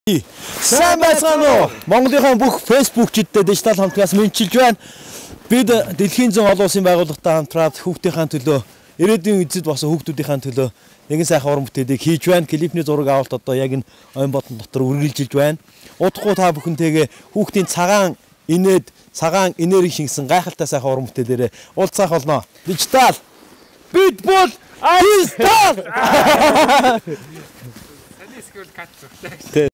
Сайн байцгаана уу? Монголынхаа бүх фэйсбүүкчидтэй дижитал хамтлагаас мэдчилж байна. Бид дэлхийн зүүн олон улсын байгууллагатай хамтраад хүүхдийнхээ төлөө, ирээдүйн эзэд босон хүүхдүүдийнхээ төлөө нэгэн сайхан уран бүтээлийг хийж байна. Клипний зураг авалт одоо яг энэ ойн бодон дотор үргэлжилж байна. Удахгүй та бүхэнтэйгээ хүүхдийн цагаан энерги шингэсэн гайхалтай сайхан уран бүтээлээрээ уулзах болно. Дижитал бид бол дижитал.